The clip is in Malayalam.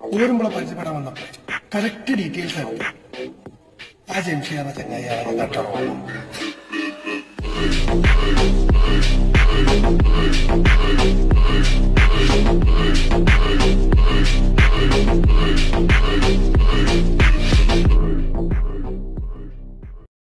ഊരുമ്പളെ പരിചയപ്പെടാൻ വന്നപ്പോ കറക്റ്റ് ഡീറ്റെയിൽസ് ആയിരുന്നു. ആ ജംഷി എന്ന ചങ്ങായി തട്ടണം.